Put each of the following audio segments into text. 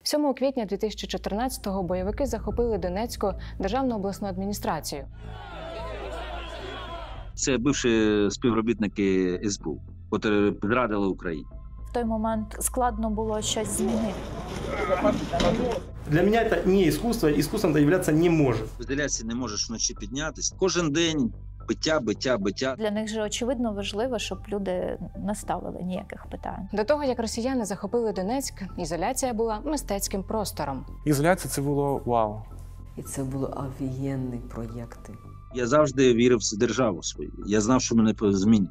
7 квітня 2014-го бойовики захопили Донецьку державну обласну адміністрацію. Це бивші співробітники СБУ, які зрадили Україну. В той момент складно було щось змінити. Для мене це не іскусство, іскусством це являться не може. В ізоляції не можеш вночі піднятися. Кожен день биття. Для них же очевидно важливо, щоб люди не ставили ніяких питань. До того, як росіяни захопили Донецьк, ізоляція була мистецьким простором. Ізоляція – це було вау. І це були офігенні проєкти. Я завжди вірив в державу свою. Я знав, що мене змінять.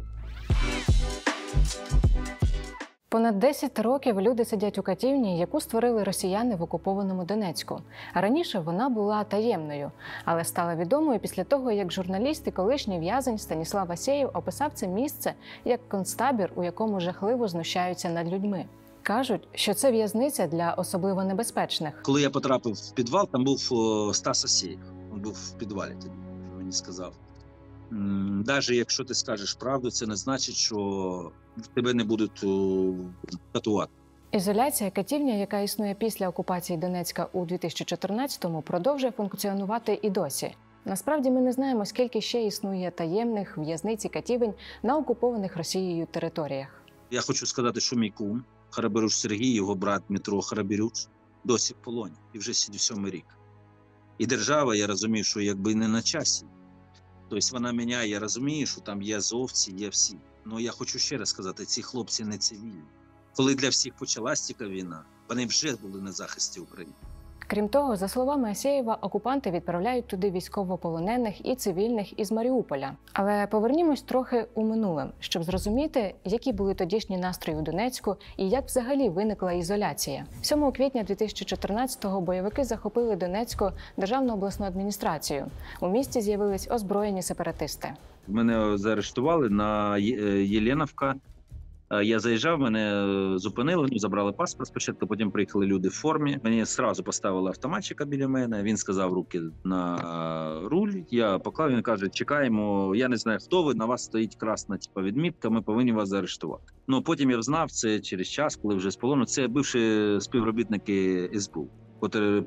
Понад 10 років люди сидять у катівні, яку створили росіяни в окупованому Донецьку. Раніше вона була таємною, але стала відомою після того, як журналіст і колишній в'язень Станіслав Асєєв описав це місце як концтабір, у якому жахливо знущаються над людьми. Кажуть, що це в'язниця для особливо небезпечних. Коли я потрапив в підвал, там був Стас Асєєв. Він був в підвалі тоді, він мені сказав. Навіть якщо ти скажеш правду, це не значить, що тебе не будуть катувати. Ізоляція, катівня, яка існує після окупації Донецька у 2014-му, продовжує функціонувати і досі. Насправді ми не знаємо, скільки ще існує таємних в'язниць і катівень на окупованих Росією територіях. Я хочу сказати, що мій кум Хараберюш Сергій, його брат Дмитро Хараберюш, досі в полоні і вже сидить 7-й рік. І держава, я розумію, що якби не на часі. Тобто вона міняє, я розумію, що там є азовці, є всі. Але я хочу ще раз сказати, ці хлопці не цивільні. Коли для всіх почалась така війна, вони вже були на захисті України. Крім того, за словами Асєєва, окупанти відправляють туди військовополонених і цивільних із Маріуполя. Але повернімось трохи у минуле, щоб зрозуміти, які були тодішні настрої у Донецьку і як взагалі виникла ізоляція. 7 квітня 2014-го бойовики захопили Донецьку державну обласну адміністрацію. У місті з'явились озброєні сепаратисти. Мене заарештували на Єленівка. Я заїжджав, мене зупинили, забрали паспорт спочатку, потім приїхали люди в формі. Мені одразу поставили автоматчика біля мене, він сказав руки на руль, я поклав, він каже, чекаємо, я не знаю, хто ви, на вас стоїть красна відмітка, ми повинні вас заарештувати. Ну, потім я взнав, це через час, коли вже з полону, це бивші співробітники СБУ, які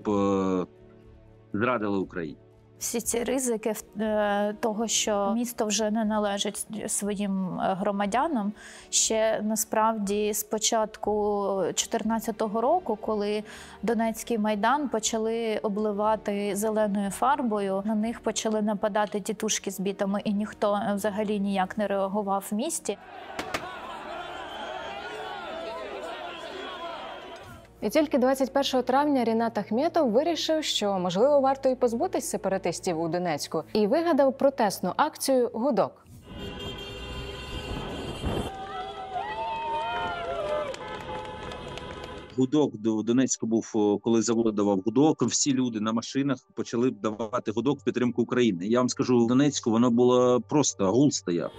зрадили Україну. Всі ці ризики того, що місто вже не належить своїм громадянам, ще насправді з початку 2014 року, коли Донецький майдан почали обливати зеленою фарбою, на них почали нападати тітушки з бітами, і ніхто взагалі ніяк не реагував в місті. І тільки 21 травня Рінат Ахметов вирішив, що, можливо, варто і позбутись сепаратистів у Донецьку, і вигадав протестну акцію «Гудок». Гудок до Донецьку був, коли завод давав гудок, всі люди на машинах почали давати гудок в підтримку України. Я вам скажу, в Донецьку воно було просто гул стояв.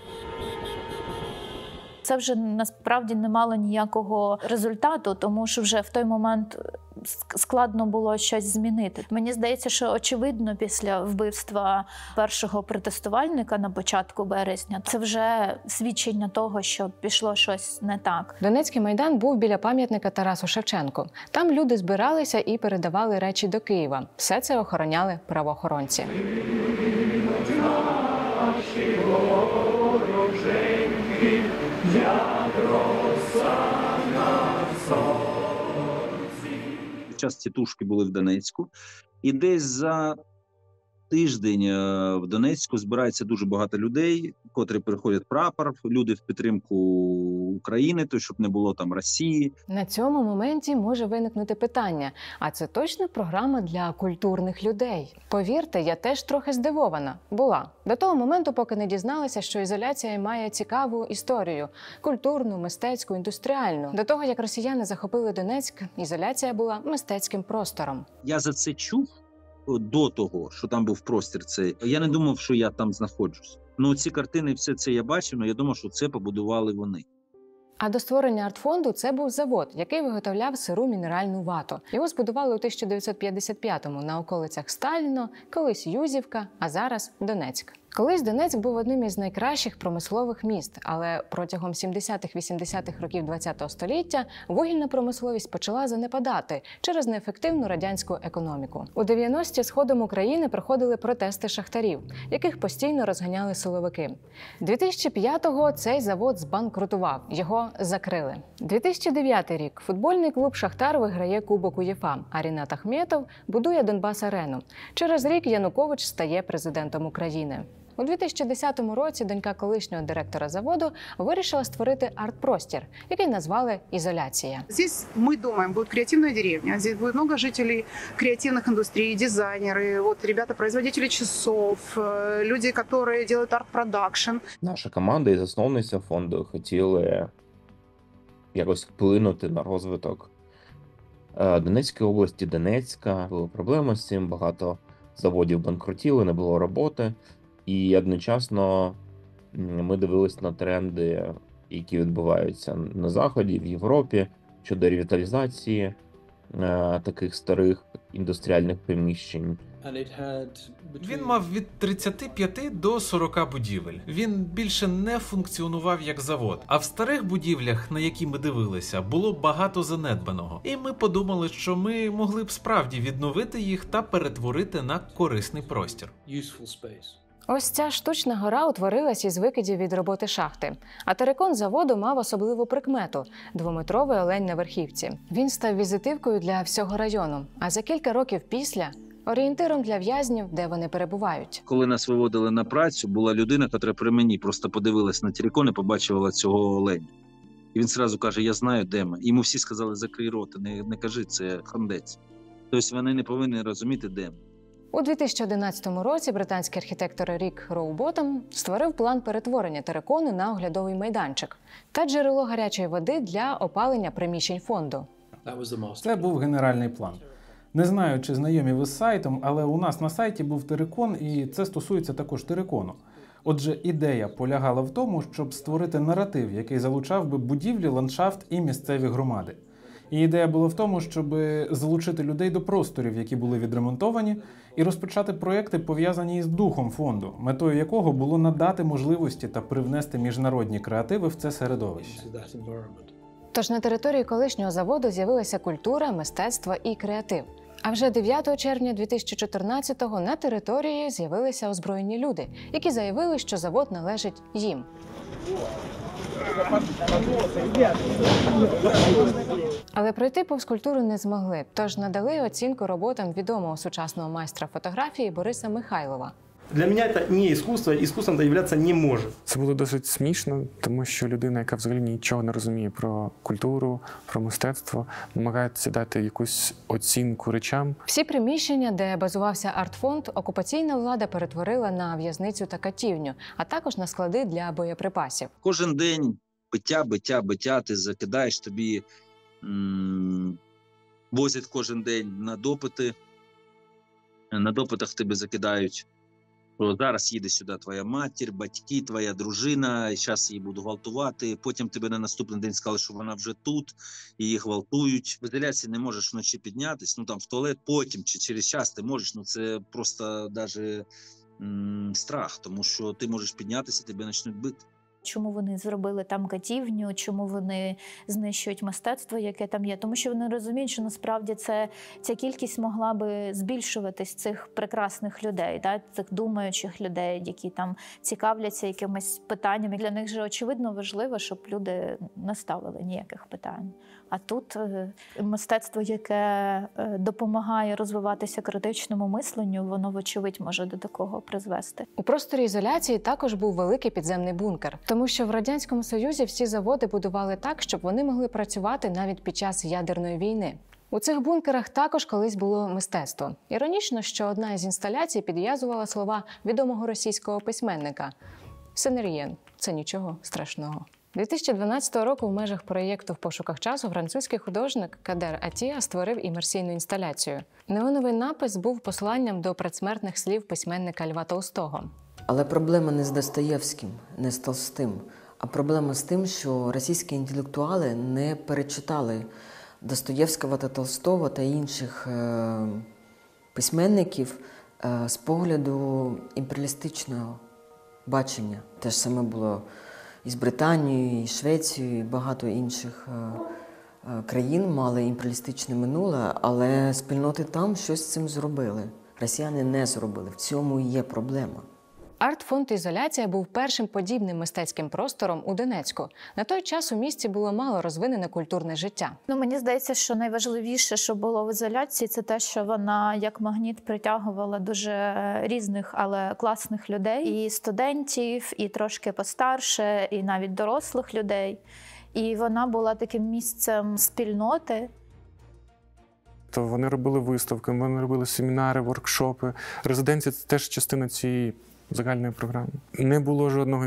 Це вже насправді не мало ніякого результату, тому що вже в той момент складно було щось змінити. Мені здається, що очевидно після вбивства першого протестувальника на початку березня це вже свідчення того, що пішло щось не так. Донецький майдан був біля пам'ятника Тарасу Шевченку. Там люди збиралися і передавали речі до Києва. Все це охороняли правоохоронці. Час тітушки були в Донецьку, і десь за тиждень в Донецьку збирається дуже багато людей, котрі приходять прапор, люди в підтримку України, то щоб не було там Росії. На цьому моменті може виникнути питання, а це точно програма для культурних людей? Повірте, я теж трохи здивована. Була. До того моменту, поки не дізналася, що ізоляція має цікаву історію – культурну, мистецьку, індустріальну. До того, як росіяни захопили Донецьк, ізоляція була мистецьким простором. Я за це чув до того, що там був простір цей. Я не думав, що я там знаходжусь. Ну, ці картини, все це я бачив, але я думав, що це побудували вони. А до створення артфонду це був завод, який виготовляв сиру мінеральну вату. Його збудували у 1955-му на околицях Сталіно, колись Юзівка, а зараз Донецьк. Колись Донецьк був одним із найкращих промислових міст, але протягом 70-80-х років ХХ століття вугільна промисловість почала занепадати через неефективну радянську економіку. У 90-ті сходом України проходили протести шахтарів, яких постійно розганяли силовики. 2005-го цей завод збанкрутував, його закрили. 2009 рік футбольний клуб «Шахтар» виграє Кубок УЄФА, а Рінат Ахметов будує Донбас-арену. Через рік Янукович стає президентом України. У 2010 році донька колишнього директора заводу вирішила створити арт-простір, який назвали «Ізоляція». Здесь, мы думаем, будет креативная деревня. Здесь будет много жителей креативных индустрий, дизайнеры, вот ребята-производители часов, люди, которые делают арт-продакшн. Наша команда і засновниця фонду хотіли якось вплинути на розвиток Донецької області, Донецька. Були проблеми з цим, багато заводів банкрутіли, не було роботи. І одночасно ми дивились на тренди, які відбуваються на Заході, в Європі, щодо ревіталізації таких старих індустріальних приміщень. Він мав від 35 до 40 будівель. Він більше не функціонував як завод. А в старих будівлях, на які ми дивилися, було багато занедбаного. І ми подумали, що ми могли б справді відновити їх та перетворити на корисний простір. Ось ця штучна гора утворилась із викидів від роботи шахти. А терикон заводу мав особливу прикмету – двометровий олень на верхівці. Він став візитивкою для всього району, а за кілька років після – орієнтиром для в'язнів, де вони перебувають. Коли нас виводили на працю, була людина, яка при мені просто подивилась на терикон і побачила цього оленя. І він одразу каже, я знаю, де ми. Йому всі сказали, закрий рот, не кажи, це хандець. Тобто вони не повинні розуміти, де ми. У 2011 році британський архітектор Рік Роуботом створив план перетворення терикону на оглядовий майданчик та джерело гарячої води для опалення приміщень фонду. Це був генеральний план. Не знаю, чи знайомі ви з сайтом, але у нас на сайті був терикон, і це стосується також терикону. Отже, ідея полягала в тому, щоб створити наратив, який залучав би будівлі, ландшафт і місцеві громади. І ідея була в тому, щоб залучити людей до просторів, які були відремонтовані, і розпочати проекти, пов'язані із духом фонду, метою якого було надати можливості та привнести міжнародні креативи в це середовище. Тож на території колишнього заводу з'явилася культура, мистецтво і креатив. А вже 9 червня 2014-го на території з'явилися озброєні люди, які заявили, що завод належить їм. Але пройти повз культуру не змогли, тож надали оцінку роботам відомого сучасного майстра фотографії Бориса Михайлова. Для мене це не іскусство, іскусством це являться не може. Це було досить смішно, тому що людина, яка взагалі нічого не розуміє про культуру, про мистецтво, намагається дати якусь оцінку речам. Всі приміщення, де базувався артфонд, окупаційна влада перетворила на в'язницю та катівню, а також на склади для боєприпасів. Кожен день биття, ти закидаєш, тобі возять кожен день на допити, на допитах тебе закидають. Зараз їде сюди твоя матір, батьки, твоя дружина, зараз її будуть гвалтувати, потім тебе на наступний день сказали, що вона вже тут, її гвалтують. В ізоляції не можеш вночі піднятися, там в туалет, потім чи через час ти можеш, це просто навіть страх, тому що ти можеш піднятися, тебе почнуть бити. Чому вони зробили там катівню, чому вони знищують мистецтво, яке там є. Тому що вони розуміють, що насправді ця кількість могла би збільшуватись цих прекрасних людей, цих думаючих людей, які там цікавляться якимись питаннями. Для них же очевидно важливо, щоб люди не ставили ніяких питань. А тут мистецтво, яке допомагає розвиватися критичному мисленню, воно, вочевидь, може до такого призвести. У просторі ізоляції також був великий підземний бункер, тому що в Радянському Союзі всі заводи будували так, щоб вони могли працювати навіть під час ядерної війни. У цих бункерах також колись було мистецтво. Іронічно, що одна із інсталяцій підв'язувала слова відомого російського письменника «Сенер'єн – це нічого страшного». 2012 року в межах проєкту «В пошуках часу» французький художник Кадер Атія створив імерсійну інсталяцію. Неоновий напис був посланням до предсмертних слів письменника Льва Толстого. Але проблема не з Достоєвським, не з Толстим, а проблема з тим, що російські інтелектуали не перечитали Достоєвського та Толстого та інших письменників з погляду імперіалістичного бачення. Те ж саме було і з Британією, і Швецією, і багато інших країн мали імперіалістичне минуле, але спільноти там щось з цим зробили. Росіяни не зробили. В цьому і є проблема. Арт-фонд «Ізоляція» був першим подібним мистецьким простором у Донецьку. На той час у місті було мало розвинене культурне життя. Мені здається, що найважливіше, що було в ізоляції, це те, що вона як магніт притягувала дуже різних, але класних людей. І студентів, і трошки постарше, і навіть дорослих людей. І вона була таким місцем спільноти. То вони робили виставки, вони робили семінари, воркшопи. Резиденція – це теж частина цієї загальної програми. Не було жодного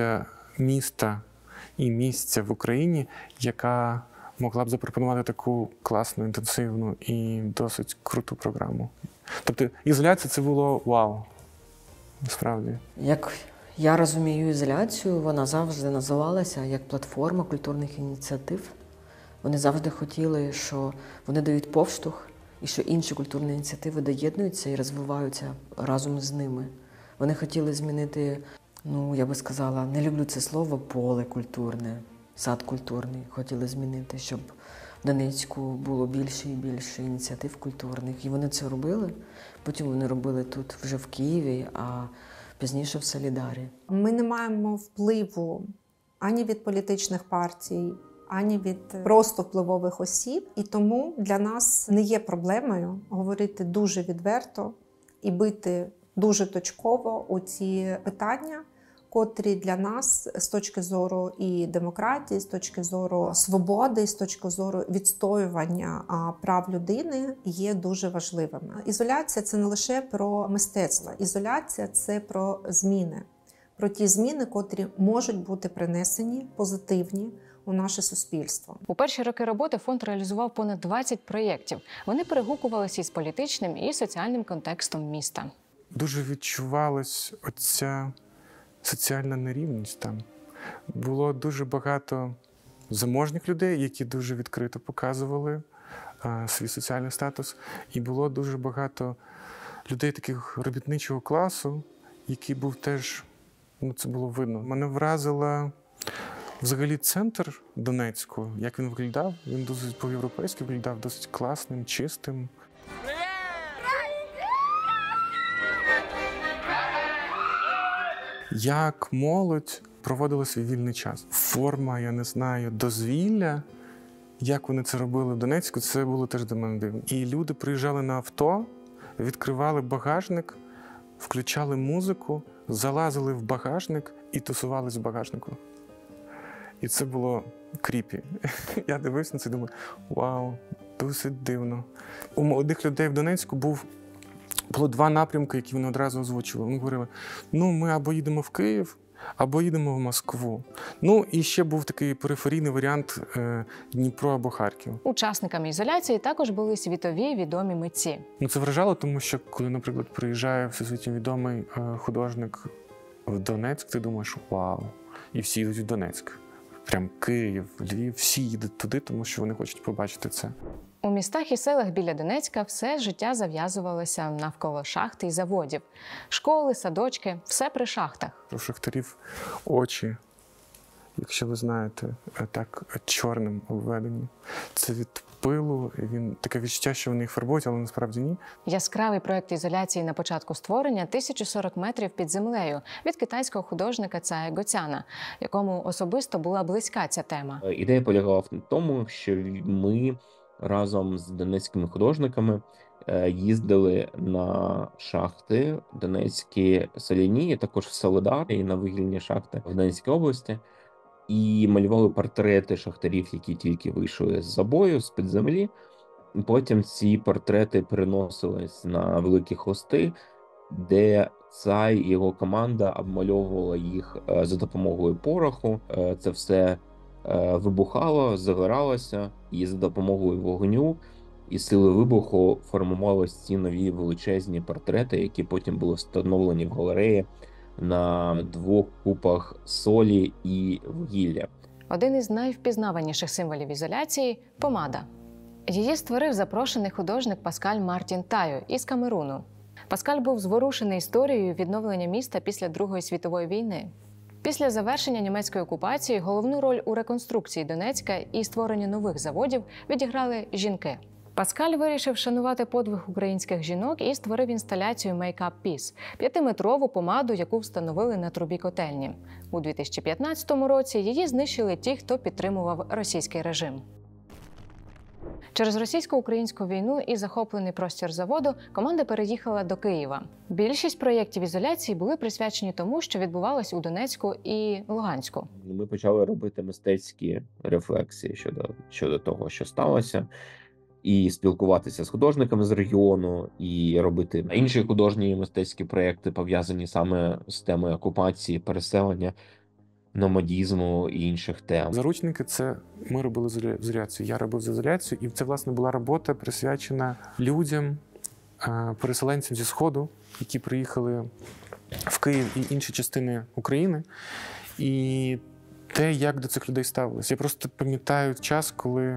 міста і місця в Україні, яка могла б запропонувати таку класну, інтенсивну і досить круту програму. Тобто ізоляція – це було вау, насправді. Як я розумію ізоляцію, вона завжди називалася як платформа культурних ініціатив. Вони завжди хотіли, що вони дають поштовх, і що інші культурні ініціативи доєднуються і розвиваються разом з ними. Вони хотіли змінити, я би сказала, не люблю це слово, поле культурне, сад культурний. Хотіли змінити, щоб в Донецьку було більше і більше ініціатив культурних. І вони це робили. Потім вони робили тут вже в Києві, а пізніше в Солідарі. Ми не маємо впливу ані від політичних партій, ані від просто впливових осіб. І тому для нас не є проблемою говорити дуже відверто і бити дуже точково у ці питання, котрі для нас з точки зору і демократії, з точки зору свободи, з точки зору відстоювання прав людини є дуже важливими. Ізоляція – це не лише про мистецтво. Ізоляція – це про зміни. Про ті зміни, котрі можуть бути принесені, позитивні, у наше суспільство. У перші роки роботи фонд реалізував понад 20 проєктів. Вони перегукувалися із політичним і соціальним контекстом міста. Дуже відчувалась оця соціальна нерівність там. Було дуже багато заможних людей, які дуже відкрито показували свій соціальний статус. І було дуже багато людей таких робітничого класу, який був теж, це було видно. Мене вразила взагалі центр Донецьку, як він виглядав. Він досить по-європейськи виглядав, досить класним, чистим. Як молодь проводила свій вільний час. Форма, я не знаю, дозвілля, як вони це робили в Донецьку, це було теж для мене дивно. І люди приїжджали на авто, відкривали багажник, включали музику, залазили в багажник і тусувались в багажнику. І це було кріпі. Я дивився на це і думаю, вау, досить дивно. У молодих людей в Донецьку було два напрямки, які вони одразу озвучили. Вони говорили, ми або їдемо в Київ, або їдемо в Москву. І ще був такий периферійний варіант Дніпро або Харків. Учасниками ізоляції також були світові відомі митці. Це вражало, тому що коли, наприклад, приїжджає всесвітньо відомий художник в Донецьк, ти думаєш, вау, і всі йдуть в Донецьк. Прям Київ, Львів, всі їдуть туди, тому що вони хочуть побачити це. У містах і селах біля Донецька все життя зав'язувалося навколо шахт і заводів. Школи, садочки – все при шахтах. У шахтарів очі, якщо ви знаєте, так чорним обведені. Це від пилу, таке відчуття, що вони їх фарбують, але насправді ні. Яскравий проєкт ізоляції на початку створення – 1040 метрів під землею від китайського художника Цая Гоцяна, якому особисто була близька ця тема. Ідея полягала в тому, що ми разом з донецькими художниками їздили на шахти донецькі соляні, також в Солидар і на вугільні шахти в Донецькій області. І малювали портрети шахтарів, які тільки вийшли з забою, з-під землі. Потім ці портрети переносились на великі хости, де Цай і його команда обмальовувала їх за допомогою пороху. Це все вибухало, загоралося, і за допомогою вогню і сили вибуху формувалися ці нові величезні портрети, які потім були встановлені в галереї на 2 купах солі і вугілля. Один із найвпізнаваніших символів ізоляції – помада. Її створив запрошений художник Паскаль Мартін Тайо із Камеруну. Паскаль був зворушений історією відновлення міста після Другої світової війни. Після завершення німецької окупації головну роль у реконструкції Донецька і створенні нових заводів відіграли жінки. Паскаль вирішив шанувати подвиг українських жінок і створив інсталяцію Make Up Peace – 5-метрову помаду, яку встановили на трубі котельні. У 2015 році її знищили ті, хто підтримував російський режим. Через російсько-українську війну і захоплений простір заводу команда переїхала до Києва. Більшість проєктів ізоляції були присвячені тому, що відбувалось у Донецьку і Луганську. Ми почали робити мистецькі рефлексії щодо того, що сталося, і спілкуватися з художниками з регіону, і робити інші художні і мистецькі проєкти, пов'язані саме з темою окупації, переселення, номадізму і інших тем. Заручники – це ми робили з ізоляцію, я робив з ізоляцію, і це, власне, була робота присвячена людям, переселенцям зі Сходу, які приїхали в Київ і інші частини України, і те, як до цих людей ставилися. Я просто пам'ятаю час, коли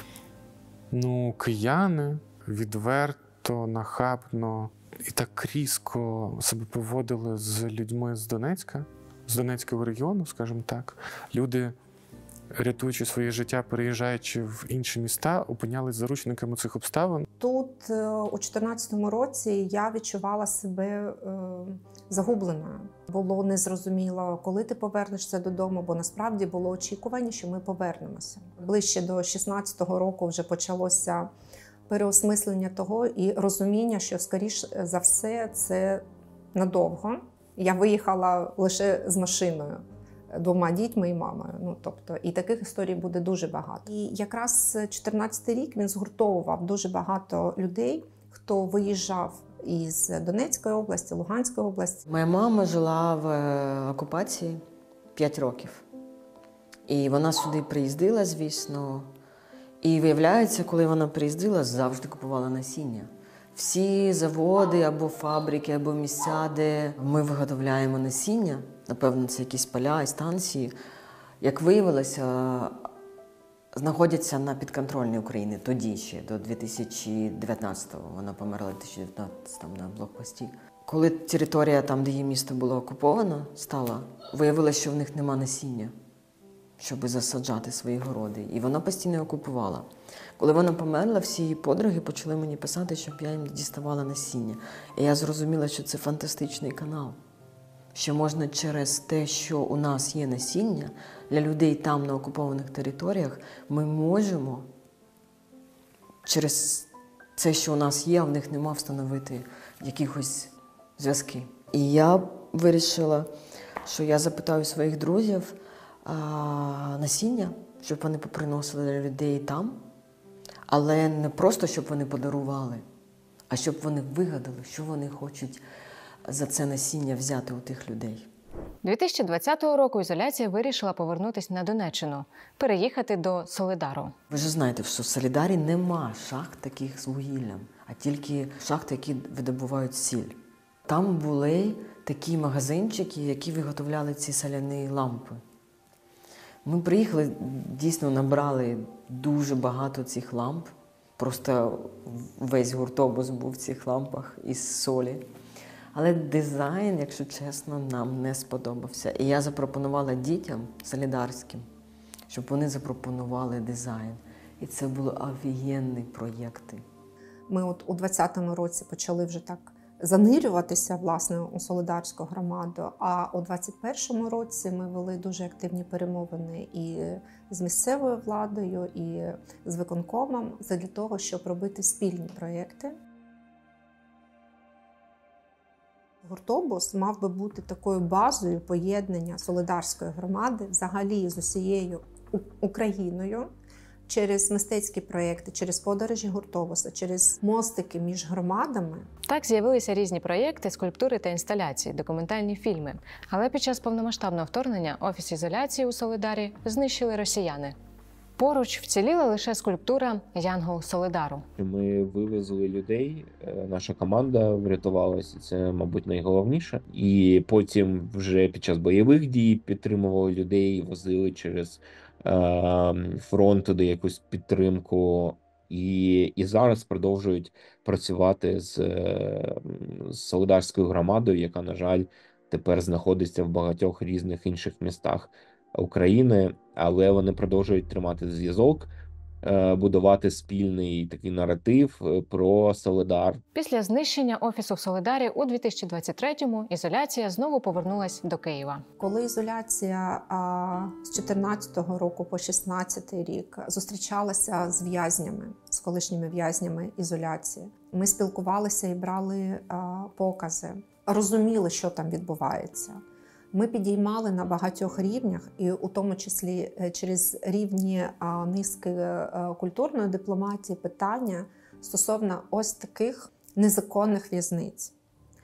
кияни відверто, нахабно і так різко себе поводили з людьми з Донецька, з Донецького регіону, скажімо так. Люди, рятуючи своє життя, переїжджаючи в інші міста, опинялись заручниками цих обставин. Тут у 2014 році я відчувала себе загубленою. Було незрозуміло, коли ти повернешся додому, бо насправді було очікування, що ми повернемося. Ближче до 2016 року вже почалося переосмислення того і розуміння, що, скоріш за все, це надовго. Я виїхала лише з машиною, 2 дітьми і мамою. І таких історій буде дуже багато. І якраз 2014 рік він згуртовував дуже багато людей, хто виїжджав із Донецької області, Луганської області. Моя мама жила в окупації 5 років. І вона сюди приїздила, звісно. І виявляється, коли вона приїздила, завжди купувала насіння. Всі заводи або фабрики, або місця, де ми виготовляємо насіння, напевно, це якісь поля і станції, як виявилося, знаходяться на підконтрольній Україні тоді ще, до 2019-го. Вона померла в 2019-му на блокпості. Коли територія там, де її місто було окуповано, стала, виявилося, що в них нема насіння, щоб засаджати свої городи. І вона постійно окупувала. Коли вона померла, всі її подруги почали мені писати, щоб я їм діставала насіння. І я зрозуміла, що це фантастичний канал. Що можна через те, що у нас є насіння, для людей там, на окупованих територіях, ми можемо через це, що у нас є, а в них нема, встановити якихось зв'язки. І я вирішила, що я запитаю своїх друзів насіння, щоб вони поприносили для людей там, але не просто, щоб вони подарували, а щоб вони вигадали, що вони хочуть за це насіння взяти у тих людей. 2020 року ізоляція вирішила повернутися на Донеччину, переїхати до Солидару. Ви ж знаєте, що в Солидарі нема шахт таких з вугіллям, а тільки шахти, які видобувають сіль. Там були такі магазинчики, які виготовляли ці соляні лампи. Ми приїхали, дійсно набрали дуже багато цих ламп. Просто весь гуртобус був в цих лампах із солі. Але дизайн, якщо чесно, нам не сподобався. І я запропонувала дітям солидарським, щоб вони запропонували дизайн. І це були офігенні проєкти. Ми от у 2020 році почали вже так занирюватися, власне, у солидарську громаду, а у 2021 році ми вели дуже активні перемовини і з місцевою владою, і з виконкомом для того, щоб робити спільні проєкти. Гуртобус мав би бути такою базою поєднання солидарської громади взагалі з усією Україною через мистецькі проєкти, через подорожі гуртобуса, через мостики між громадами. Так з'явилися різні проєкти, скульптури та інсталяції, документальні фільми. Але під час повномасштабного вторгнення офіс ізоляції у Солидарі знищили росіяни. Поруч вціліла лише скульптура «Янгол Солидару». Ми вивезли людей, наша команда врятувалася, це, мабуть, найголовніше. І потім вже під час бойових дій підтримували людей, возили через фронт туди якусь підтримку. і зараз продовжують працювати з Солидарською громадою, яка, на жаль, тепер знаходиться в багатьох різних інших містах України, але вони продовжують тримати зв'язок, будувати спільний такий наратив про Солидар. Після знищення офісу в Солидарі у 2023-му ізоляція знову повернулась до Києва. Коли ізоляція з 14-го року по 16-й рік зустрічалася з в'язнями, з колишніми в'язнями ізоляції, ми спілкувалися і брали покази, розуміли, що там відбувається. Ми підіймали на багатьох рівнях, і у тому числі через рівні низки культурної дипломатії, питання стосовно ось таких незаконних в'язниць.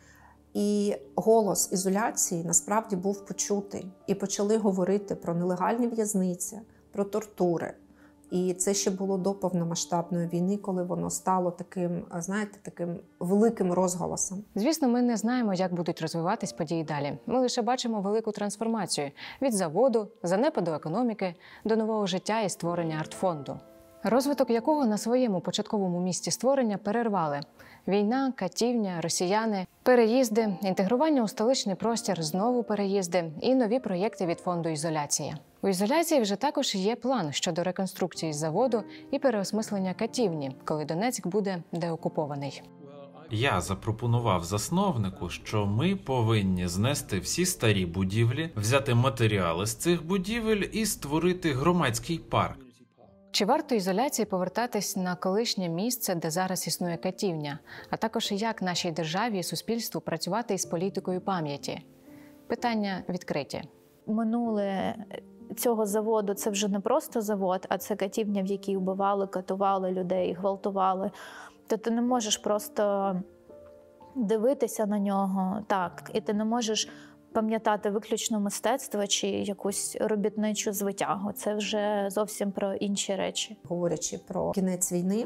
І голос ізоляції насправді був почутий. І почали говорити про нелегальні в'язниці, про тортури. І це ще було до повномасштабної війни, коли воно стало таким, знаєте, таким великим розголосом. Звісно, ми не знаємо, як будуть розвиватись події далі. Ми лише бачимо велику трансформацію – від заводу, занепаду економіки до нового життя і створення артфонду. Розвиток якого на своєму початковому місці створення перервали. Війна, катівня, росіяни, переїзди, інтегрування у столичний простір, знову переїзди і нові проєкти від фонду «Ізоляція». У «Ізоляції» вже також є план щодо реконструкції заводу і переосмислення катівні, коли Донецьк буде деокупований. Я запропонував засновнику, що ми повинні знести всі старі будівлі, взяти матеріали з цих будівель і створити громадський парк. Чи варто ізоляції повертатись на колишнє місце, де зараз існує катівня, а також як нашій державі і суспільству працювати із політикою пам'яті? Питання відкриті. Минуле цього заводу – це вже не просто завод, а це катівня, в якій вбивали, катували людей, гвалтували. То ти не можеш просто дивитися на нього так, і ти не можеш пам'ятати виключно мистецтво чи якусь робітничу звитягу. Це вже зовсім про інші речі. Говорячи про кінець війни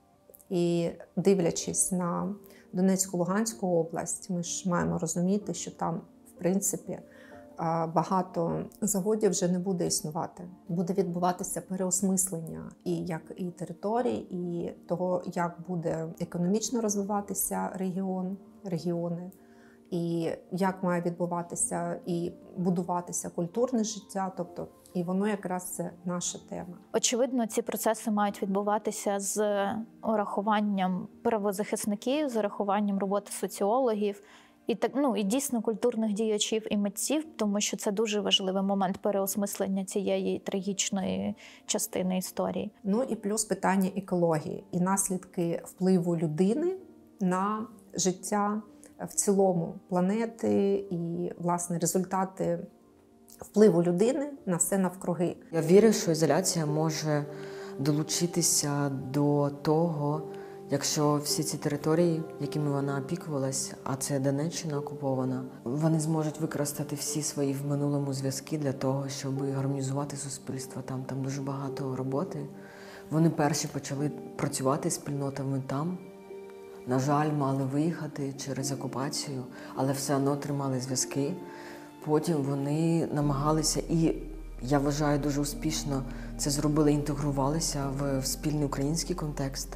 і дивлячись на Донецьку-Луганську область, ми ж маємо розуміти, що там, в принципі, багато заводів вже не буде існувати. Буде відбуватися переосмислення і територій, і того, як буде економічно розвиватися регіони, і як має відбуватися і будуватися культурне життя, тобто і воно якраз це наша тема. Очевидно, ці процеси мають відбуватися з урахуванням правозахисників, з урахуванням роботи соціологів, і дійсно культурних діячів і митців, тому що це дуже важливий момент переосмислення цієї трагічної частини історії. Ну і плюс питання екології і наслідки впливу людини на життя в цілому планети і, власне, результати впливу людини на все навкруги. Я вірю, що ізоляція може долучитися до того, якщо всі ці території, якими вона опікувалась, а це Донеччина окупована, вони зможуть використати всі свої в минулому зв'язки для того, щоб гармонізувати суспільство там. Там дуже багато роботи. Вони перші почали працювати з спільнотами там. На жаль, мали виїхати через окупацію, але все одно тримали зв'язки. Потім вони намагалися, і я вважаю, дуже успішно це зробили, інтегрувалися в спільний український контекст,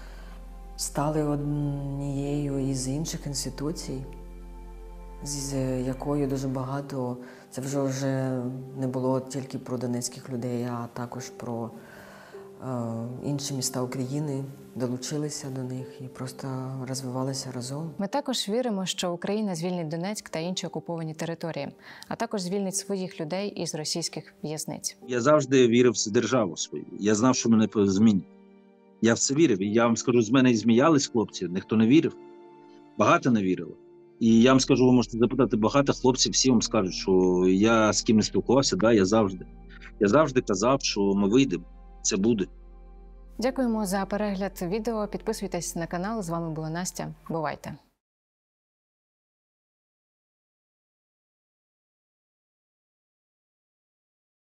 стали однією із інших інституцій, з якою дуже багато, це вже не було тільки про донецьких людей, а також про інші міста України, долучилися до них і просто розвивалися разом. Ми також віримо, що Україна звільнить Донецьк та інші окуповані території, а також звільнить своїх людей із російських в'язниць. Я завжди вірив в державу свою. Я знав, що мене змінять. Я в це вірив. І я вам скажу, з мене і зміялись хлопці, ніхто не вірив. Багато не вірило. І я вам скажу, ви можете запитати, багато хлопців, всі вам скажуть, що я з ким не спілкувався, я завжди казав, що ми вийдемо. Це буде. Дякуємо за перегляд відео. Підписуйтесь на канал. З вами була Настя. Бувайте!